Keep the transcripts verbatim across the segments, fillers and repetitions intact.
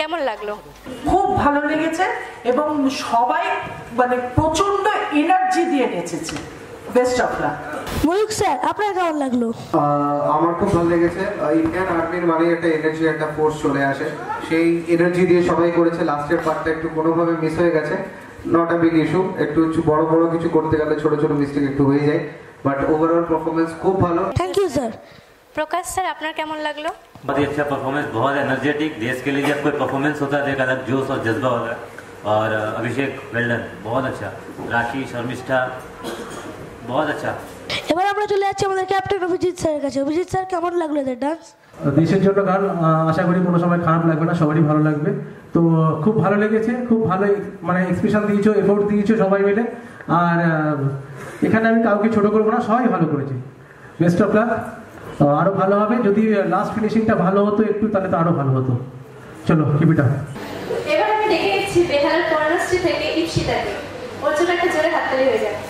কেমন লাগলো? খুব ভালো লেগেছে এবং সবাই মানে প্রচন্ড এনার্জি দিয়ে নেচেছে। Best of luck. Mayuk sir আপনার কেমন লাগলো? আমার খুব ভালো লেগেছে। ইন্ডিয়ান আর্মির মানে একটা এনার্জি, একটা ফোর্স চলে আসে, সেই এনার্জি দিয়ে সবাই করেছে। লাস্টের পার্টটা একটু কোনোভাবে মিস হয়ে গেছে, নট আ বিগ ইস্যু। একটু বড় বড় কিছু করতে গেলে ছোট ছোট মিস্টেক একটু হয়ে যায়, বাট ওভারঅল পারফরমেন্স খুব ভালো। Thank you sir. Prakash sir আপনার কেমন লাগলো? बहुत ही अच्छा परफॉर्मेंस, बहुत एनर्जेटिक। देश के लिए जब कोई परफॉर्मेंस होता है तो एक अलग जोश और जज्बा होता है। और अभिषेक वेल डन, बहुत अच्छा। राखी, शर्मिष्ठा, बहुत अच्छा। এবার আমরা চলে যাচ্ছি আমাদের ক্যাপ্টেন অভিজিৎ স্যারের কাছে। অভিজিৎ স্যার কেমন লাগলো এদের ডান্স? দেশের জন্য গান, আশা করি কোনো সময় খারাপ লাগবে না, সবারই ভালো লাগবে। তো খুব ভালো লেগেছে, খুব ভালো মানে এক্সপ্রেশন দিয়েছো, এফোর্ট দিয়েছো সবাই মিলে। আর এখানে আমি কাউকে ছোট করবো না, সবাই ভালো করেছে। Best of luck. আরো ভালো হবে, যদি লাস্ট ফিনিশিংটা ভালো হতো একটু, তাহলে তো আরো ভালো হতো। চলো কিপ ইট আপ। এবার আমি দেখে নিচ্ছি বেহালার পর্ণশ্রী থেকে ইপসিতাকে। ওর জন্য একটা জোরে হাততালি হয়ে যায়।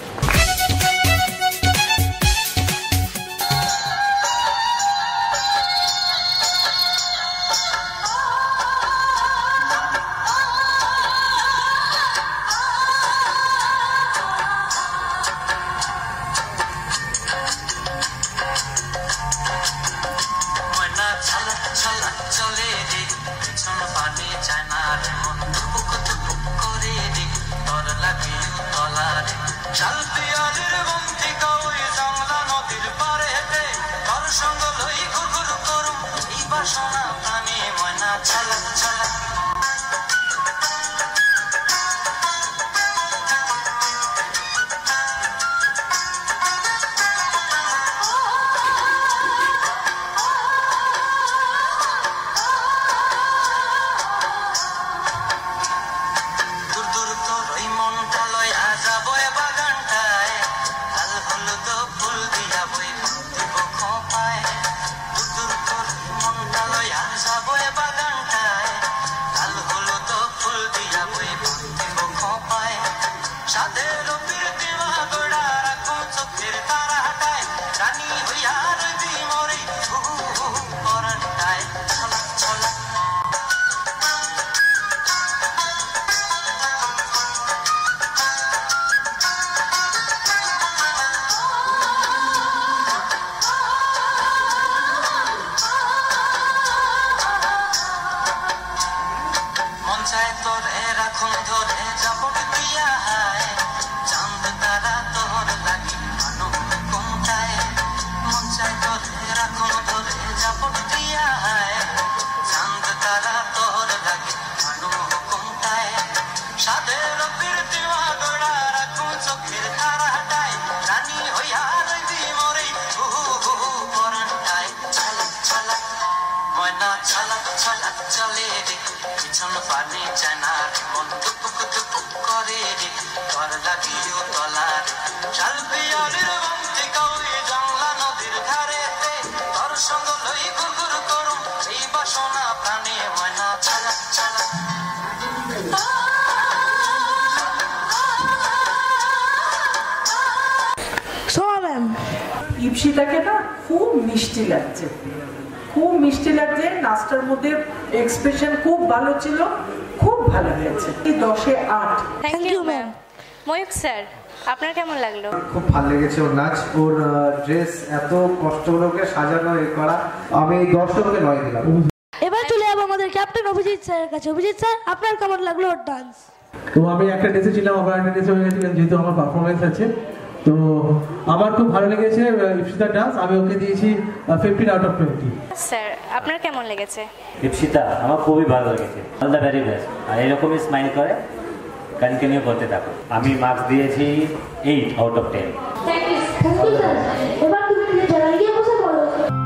ইপসিতাকে না খুব মিষ্টি লাগছে, খুব মিষ্টি লাগছে। নাচটার মধ্যে এক্সপ্রেশন খুব ভালো ছিল, খুব ভালো হয়েছে। এই দশে আট। Thank you ma'am. Mayuk sir আপনার কেমন লাগলো? খুব ভালো লেগেছে ওর নাচ, ওর ড্রেস এত কষ্ট হলো ওকে সাজানো এ করা। আমি দর্শককে নয় দিলাম। এবার চলে যাবো আমাদের ক্যাপ্টেন অভিজিৎ স্যারের কাছে। অভিজিৎ স্যার আপনার কেমন লাগলো ওর ডান্স? তো আমি একটা ড্রেসে ছিলাম, আবার একটা ড্রেসে হয়ে গেছিলাম, যেহেতু আমার পারফরমেন্স আছে। তো আমার খুব ভালো লেগেছে ইপসিতার ডান্স। আমি ওকে দিয়েছি fifteen out of twenty. Sir আপনার কেমন লেগেছে? ইপসিতা আমার খুবই ভালো লেগেছে, অল দ্য ভেরি বেস্ট। আর এরকমই স্মাইল করে কন্টিনিউ করতে থাকো। আমি মার্কস দিয়েছি eight out of ten. Thank you sir. এবার তুমি নিজে চলে গিয়ে বসে পড়ো।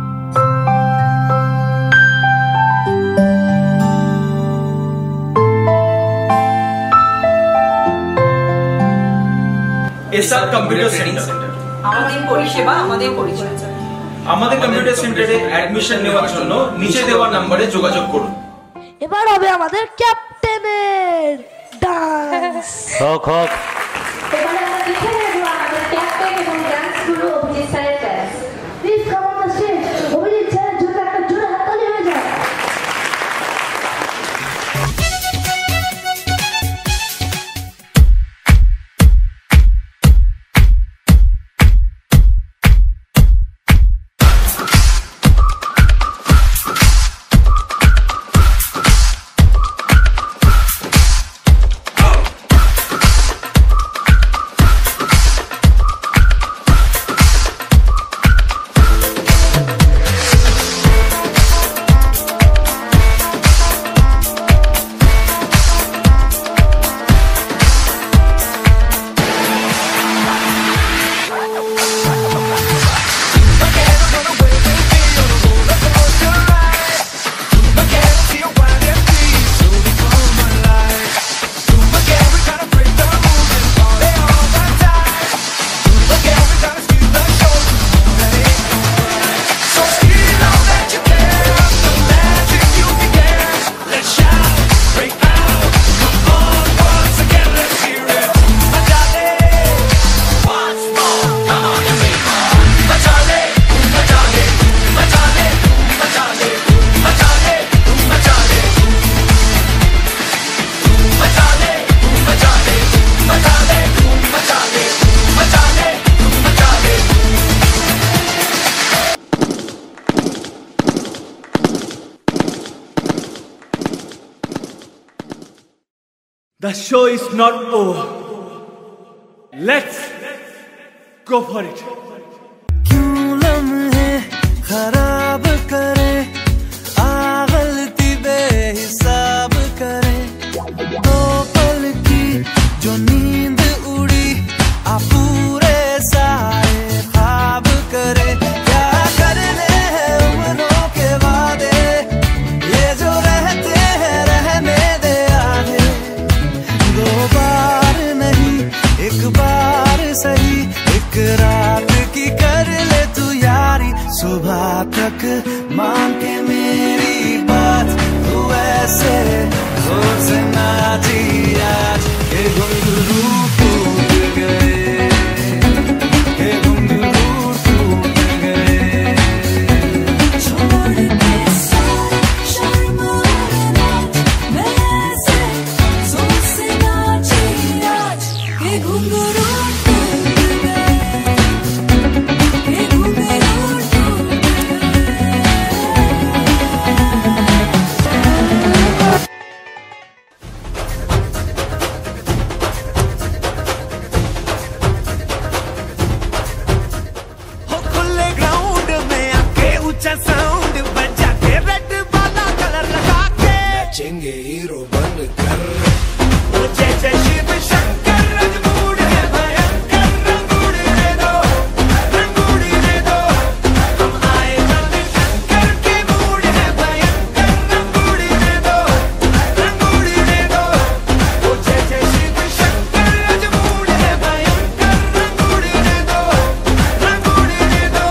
এসআর কম্পিউটার সেন্টার আমাদের পরিষেবা, আমাদের পরিচয়। আমাদের কম্পিউটার সেন্টারে অ্যাডমিশন নেওয়ার জন্য নিচে দেওয়া নম্বরে যোগাযোগ করুন। এবার হবে আমাদের ক্যাপ্টেনের ডান্স। হোক হোক। এবারে আমরা দেখে নেব আমাদের ক্যাপ্টেন এবং ডান্স গুরু অভিজিৎ স্যারের dance. Please come on the stage. Abhijit স্যারের জন্য একটা জোরে হাততালি হয়ে যায়। The show is not over. Let's go for it. क्यों लम्हे खराब करे, आ गलती बेहिसाब करे, दो पल की जो नींद उड़ी, आ पूरे सारे ख्वाब करे। क्या करने हैं उम्रों के वादे, ये जो रहते हैं रहने दे आधे। दो बार नहीं एक बार सही, एक रात की कर ले तू यारी। सुबह तक मान के मेरी बात, तू ऐसे जोर से नाची आज के घुंघरू टूट गए, के घुंघरू टूट गए। छोड़ के सारे शर्म और नाच, मैं ऐसे जोर से नाची आज के घुंघरू टूट गए, के घुंघरू टूट हो खुले ग्राउंड में आके ऊंचा साउंड बजा के, रेड वाला कलर लगा के नाचेंगे हीरो बनकर। ओ जय जय शिव शंकर, रंगूड़ है भयंकर, रंगूड़ दे दो, रंगूड़ दे दो। हम आए रंग शंकर के मूड है भयंकर, रंगूड़ दे दो, रंगूड़ दे दो। ओ जय जय शिव शंकर, रंगूड़ है भयंकर, रंगूड़ दे दो, रंगूड़ दे दो।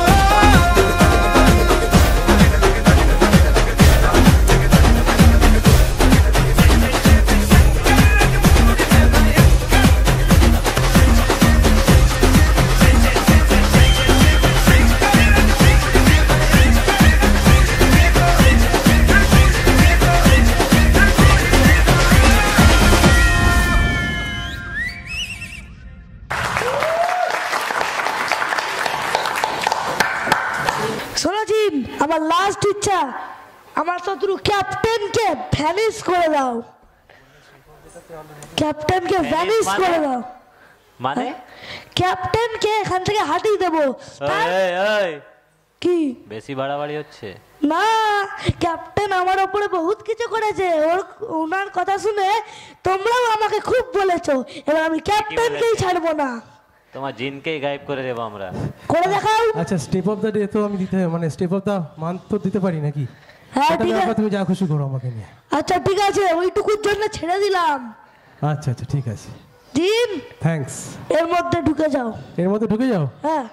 শোনো জিন, আমার লাস্ট ইচ্ছা, আমার শত্রু ক্যাপ্টেনকে ভ্যানিশ করে দাও, ক্যাপ্টেনকে ভ্যানিশ করে দাও। মানে ক্যাপ্টেনকে এখান থেকে হাঁটিয়ে দেবো। তার- এই, এই, কি বেশি বাড়াবাড়ি হচ্ছে। না, ক্যাপ্টেন আমার ওপরে বহুত কিছু করেছে, ওর ওনার কথা শুনে তোমরাও আমাকে খুব বলেছো, এবার আমি ক্যাপ্টেনকেই ছাড়বো না। তোমার জিনকেই গায়েব করে দেবো আমরা। করে দেখাও। আচ্ছা, স্টেপ অফ দ্য ডে তো আমি দিতে, মানে স্টেপ অফ দ্য মান্থ তো দিতে পারি নাকি? হ্যাঁ সেটা ঠিক ব্যাপার, আছে, তুমি যা খুশি করো আমাকে নিয়ে। আচ্ছা ঠিক আছে, ওইটুকুর জন্য ছেড়ে দিলাম। আচ্ছা আচ্ছা ঠিক আছে, জিন থ্যাঙ্কস। এর মধ্যে ঢুকে যাও। এর মধ্যে ঢুকে যাও। হ্যাঁ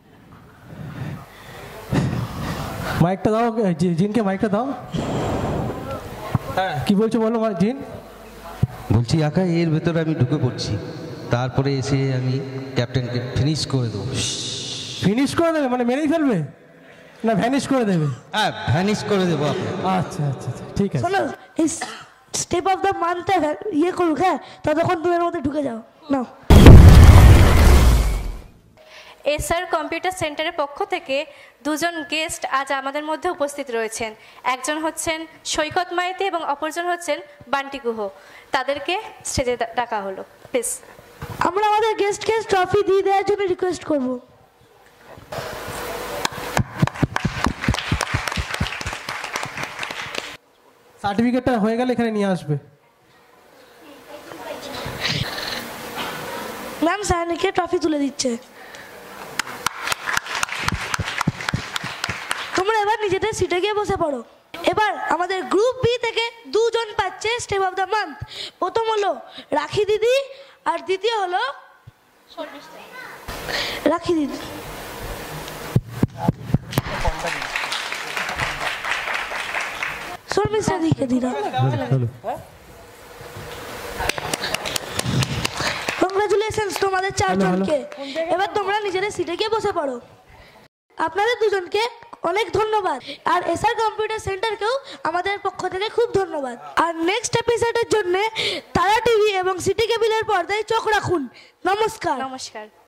মাইকটা দাও, জি- জিনকে মাইকটা দাও। হ্যাঁ, কি বলছো বলো মা- জিন। বলছি আকা, এর ভেতরে আমি ঢুকে পড়ছি, তারপরে এসে আমি ক্যাপ্টেনকে ফিনিশ করে দেবো। ফিনিশ করে দেবে মানে মেরেই ফেলবে, না ভ্যানিশ করে দেবে? হ্যাঁ, ভ্যানিশ করে দেবো আপনি। আচ্ছা আচ্ছা আচ্ছা, ঠিক আছে। শোনো, এই স্টেপ অফ দ্য মান্থে ইয়ে করুক, হ্যাঁ ততক্ষণ তুমি এর মধ্যে ঢুকে যাও। নাও। এসআর কম্পিউটার সেন্টারের পক্ষ থেকে দুজন গেস্ট আজ আমাদের মধ্যে উপস্থিত রয়েছেন। একজন হচ্ছেন সৈকত মাইতি এবং অপরজন হচ্ছেন বান্টি গুহ। তাদেরকে স্টেজে ডা- ডাকা হলো, প্লিজ। আমরা আমাদের গেস্টকে ট্রফি দিয়ে দেওয়ার জন্য রিকোয়েস্ট করব। সার্টিফিকেটটা হয়ে গেলে এখানে নিয়ে আসবে। ম্যাম সায়নিকে ট্রফি তুলে দিচ্ছে। তোমরা এবার নিজেদের সিটে গিয়ে বসে পড়ো। এবার আমাদের গ্রুপ বি থেকে দুজন পাচ্ছে স্টেপ অফ দ্য মান্থ। প্রথম হলো রাখি দিদি আর দ্বিতীয় হলো রাখি দিদি। শর্মিষ্ঠা দিকে দিদা। কংগ্রাচুলেশনস তোমাদের চারজনকে। এবার তোমরা নিজেদের সিটে গিয়ে বসে পড়ো। আপনাদের দুজনকে অনেক ধন্যবাদ, আর এসআর কম্পিউটার সেন্টারকেও আমাদের পক্ষ থেকে খুব ধন্যবাদ। আর নেক্সট এপিসোডের জন্য তারা টিভি এবং সিটি কেবিলের পর্দায় চোখ রাখুন। নমস্কার। নমস্কার।